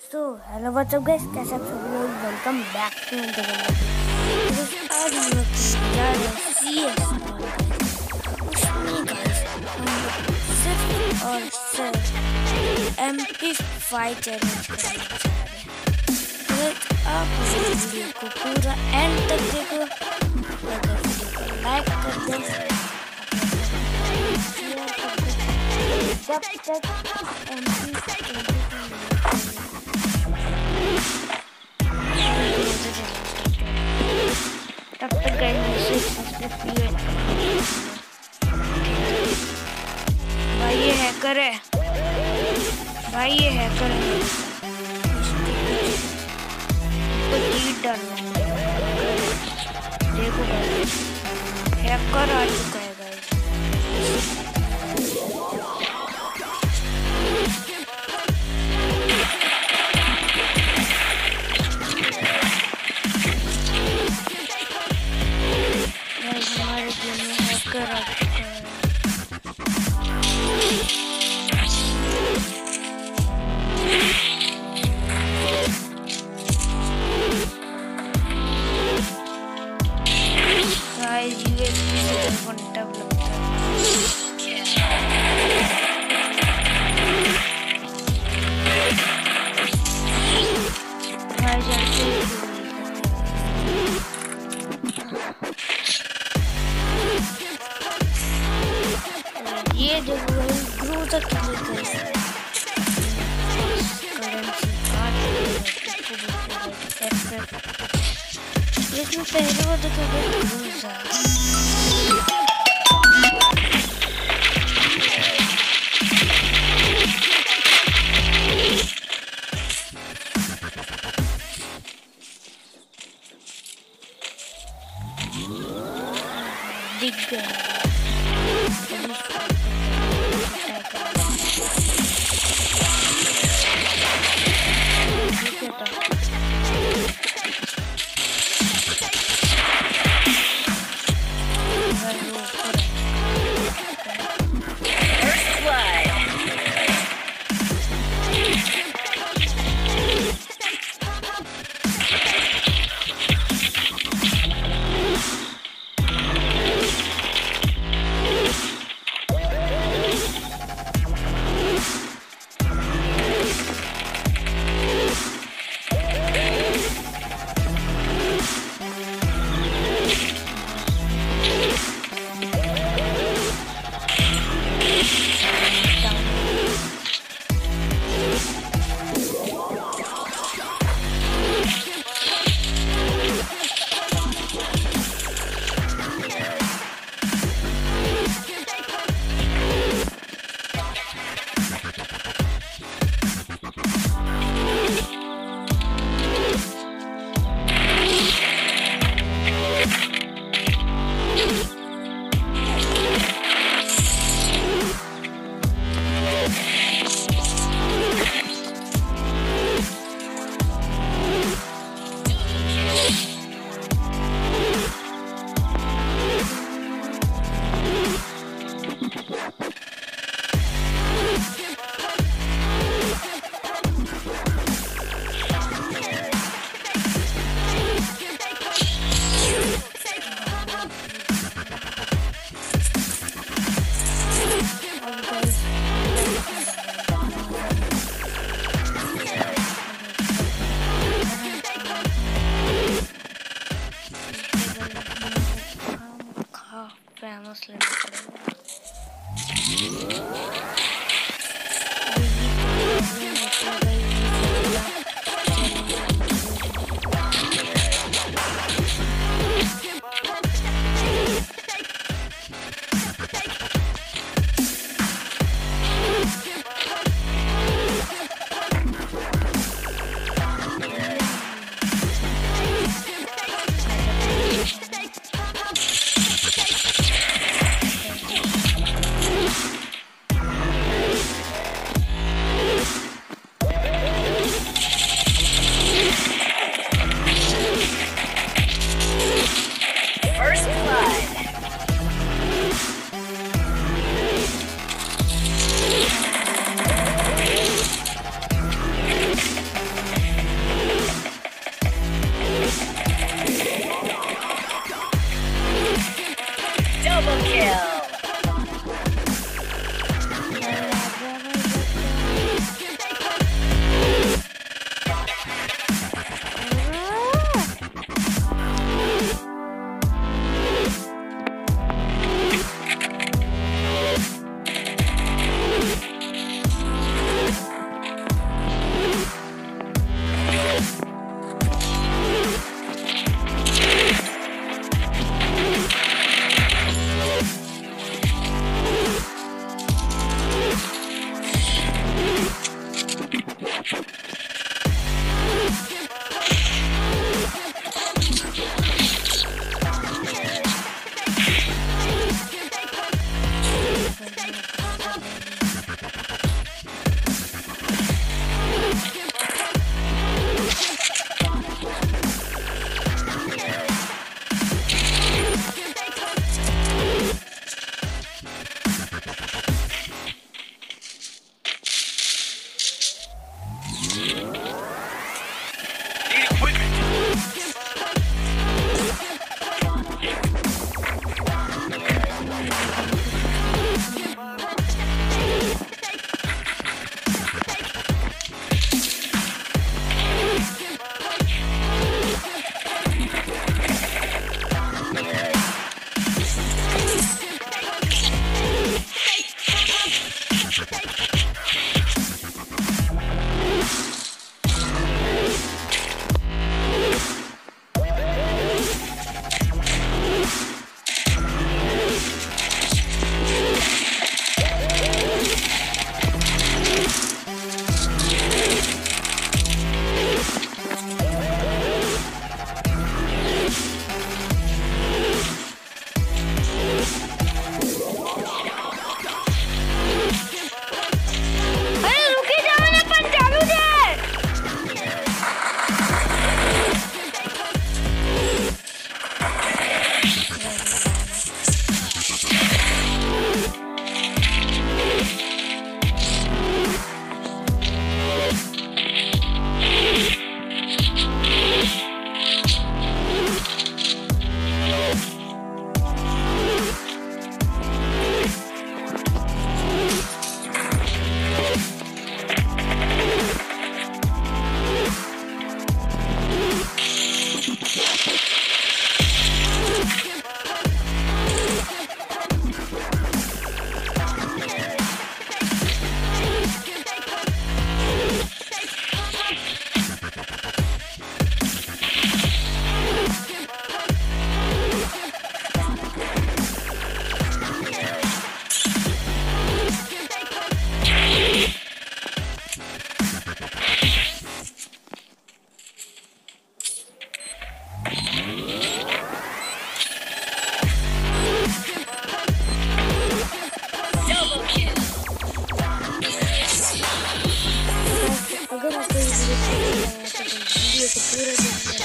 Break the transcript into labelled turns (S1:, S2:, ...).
S1: So hello what's up guys, कैसे आप सभी लोग। वेलकम बैक टू आज हम लोग जा रहे हैं CS उसमें गाइस हम सिर्फ और सिर्फ MP5 चैलेंज करने जा रहे हैं। तो आप वीडियो को पूरा एंड तक देखो, अगर वीडियो को लाइक कर दें, जब तक तब तक भाई ये हैकर है, भाई ये हैकर है, तो चीट डालना देखो भाई, हैकर आ चुका है भाई। हमारे गेम में हैकर आ चुका है। गाइस यूएसबी से वन टैप लगता है। गाइस ये देखो ग्रो तक करेंसी इसमें पहले वो देखो दिख गया। वीडियो